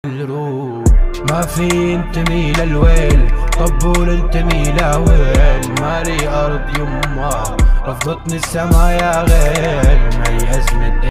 الروح. ما في انتمي للويل، طبول انتمي لويل. مالي ارض يما رفضتني السما يا غير، ما يأزمت